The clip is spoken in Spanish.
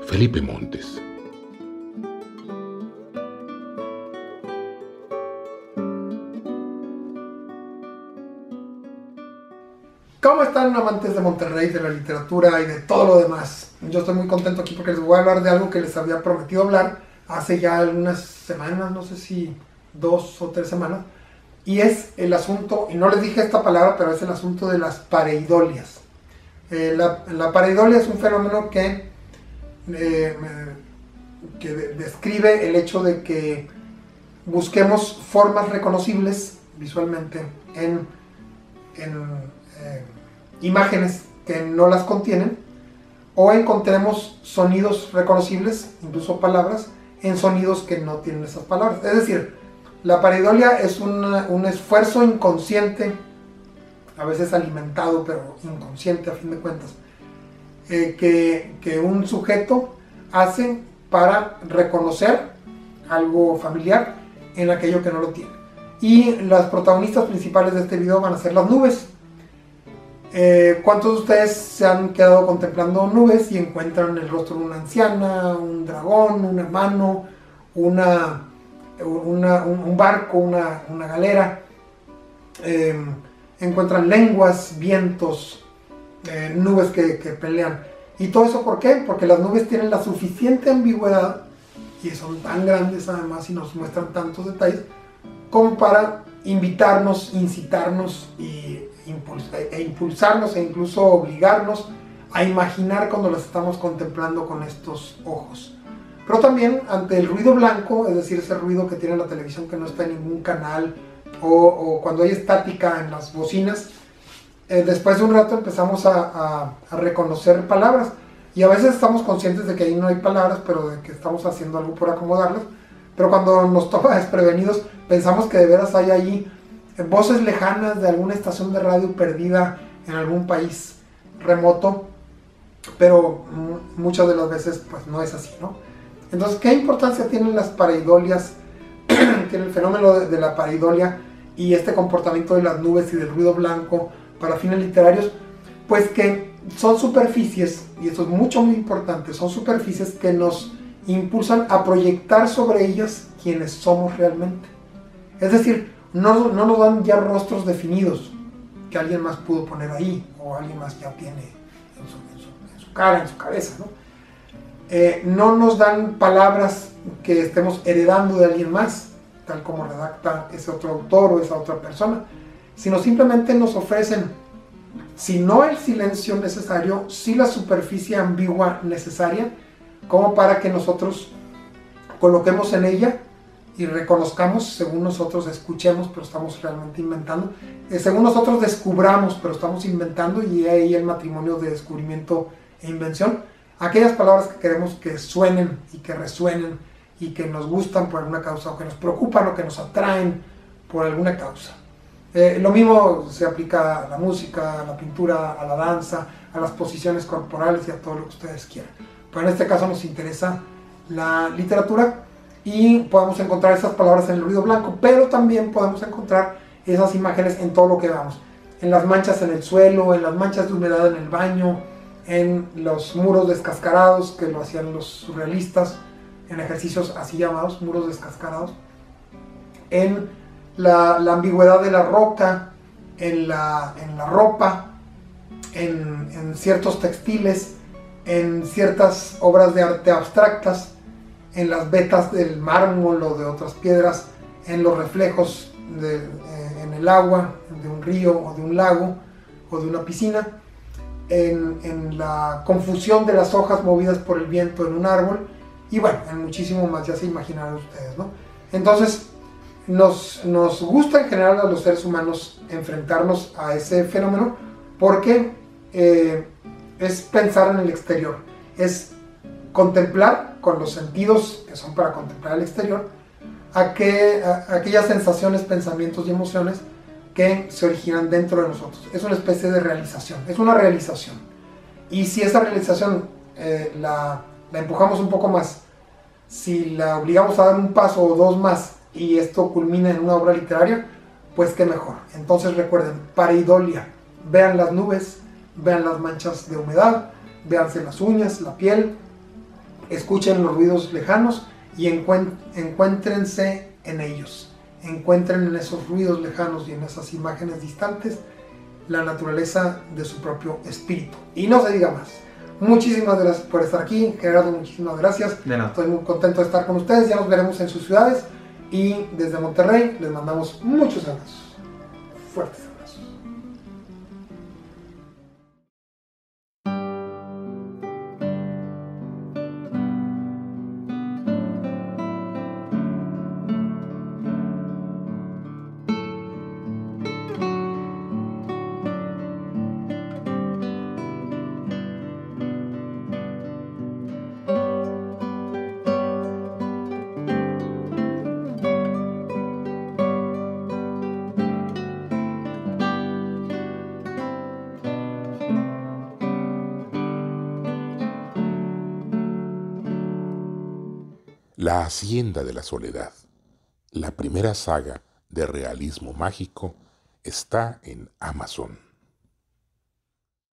Felipe Montes. ¿Cómo están, amantes de Monterrey, de la literatura y de todo lo demás? Yo estoy muy contento aquí porque les voy a hablar de algo que les había prometido hablar hace ya algunas semanas, no sé si 2 o 3 semanas, y es el asunto, y no les dije esta palabra, pero es el asunto de las pareidolias. La pareidolia es un fenómeno que describe el hecho de que busquemos formas reconocibles visualmente en imágenes que no las contienen, o encontremos sonidos reconocibles, incluso palabras, en sonidos que no tienen esas palabras. Es decir, la pareidolia es un esfuerzo inconsciente, a veces alimentado, pero inconsciente a fin de cuentas, que un sujeto hace para reconocer algo familiar en aquello que no lo tiene. Y las protagonistas principales de este video van a ser las nubes. ¿Cuántos de ustedes se han quedado contemplando nubes y encuentran el rostro de una anciana, un dragón, una mano, un barco, una galera? Encuentran lenguas, vientos, nubes que pelean. ¿Y todo eso por qué? Porque las nubes tienen la suficiente ambigüedad y son tan grandes además y nos muestran tantos detalles como para invitarnos, incitarnos e impulsarnos e incluso obligarnos a imaginar cuando las estamos contemplando con estos ojos. Pero también ante el ruido blanco, es decir, ese ruido que tiene la televisión que no está en ningún canal, o cuando hay estática en las bocinas, después de un rato empezamos a reconocer palabras, y a veces estamos conscientes de que ahí no hay palabras, pero de que estamos haciendo algo por acomodarlas. Pero cuando nos toma desprevenidos, pensamos que de veras hay ahí voces lejanas de alguna estación de radio perdida en algún país remoto, pero muchas de las veces pues no es así, ¿no? Entonces, ¿qué importancia tienen las pareidolias, tiene el fenómeno de la pareidolia y este comportamiento de las nubes y del ruido blanco para fines literarios? Pues que son superficies, y esto es muy importante, son superficies que nos impulsan a proyectar sobre ellas quienes somos realmente. Es decir, no nos dan ya rostros definidos que alguien más pudo poner ahí, o alguien más ya tiene en su cara, en su cabeza, ¿no? No nos dan palabras que estemos heredando de alguien más, tal como redacta ese otro autor o esa otra persona, sino simplemente nos ofrecen, si no el silencio necesario, sí la superficie ambigua necesaria, como para que nosotros coloquemos en ella y reconozcamos, según nosotros escuchemos, pero estamos realmente inventando, según nosotros descubramos, pero estamos inventando, y ahí el matrimonio de descubrimiento e invención, aquellas palabras que queremos que suenen y que resuenen y que nos gustan por alguna causa, o que nos preocupan o que nos atraen por alguna causa. Lo mismo se aplica a la música, a la pintura, a la danza, a las posiciones corporales y a todo lo que ustedes quieran. Pero en este caso nos interesa la literatura y podemos encontrar esas palabras en el ruido blanco, pero también podemos encontrar esas imágenes en todo lo que veamos, en las manchas en el suelo, en las manchas de humedad en el baño, en los muros descascarados, que lo hacían los surrealistas en ejercicios así llamados, muros descascarados, en la ambigüedad de la roca, en la ropa, en ciertos textiles, en ciertas obras de arte abstractas, en las vetas del mármol o de otras piedras, en los reflejos en el agua de un río o de un lago o de una piscina, en la confusión de las hojas movidas por el viento en un árbol, y bueno, en muchísimo más, ya se imaginarán ustedes, ¿no? Entonces, nos gusta en general a los seres humanos enfrentarnos a ese fenómeno porque es pensar en el exterior, es contemplar con los sentidos que son para contemplar el exterior aquellas sensaciones, pensamientos y emociones que se originan dentro de nosotros. Es una especie de realización, es una realización. Y si esa realización la empujamos un poco más, si la obligamos a dar un paso o dos más y esto culmina en una obra literaria, pues qué mejor. Entonces recuerden, pareidolia, vean las nubes, vean las manchas de humedad, véanse las uñas, la piel, escuchen los ruidos lejanos y encuéntrense en ellos. Encuentren en esos ruidos lejanos y en esas imágenes distantes la naturaleza de su propio espíritu. Y no se diga más. Muchísimas gracias por estar aquí, Gerardo, muchísimas gracias. De nada. Estoy muy contento de estar con ustedes, ya nos veremos en sus ciudades y desde Monterrey les mandamos muchos abrazos, fuertes abrazos. La Hacienda de la Soledad, la primera saga de realismo mágico, está en Amazon.